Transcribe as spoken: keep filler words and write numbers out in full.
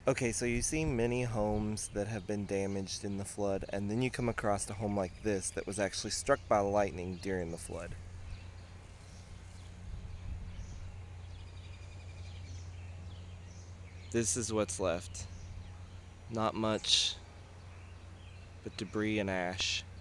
Okay, so you see many homes that have been damaged in the flood, and then you come across a home like this that was actually struck by lightning during the flood. This is what's left. Not much but debris and ash.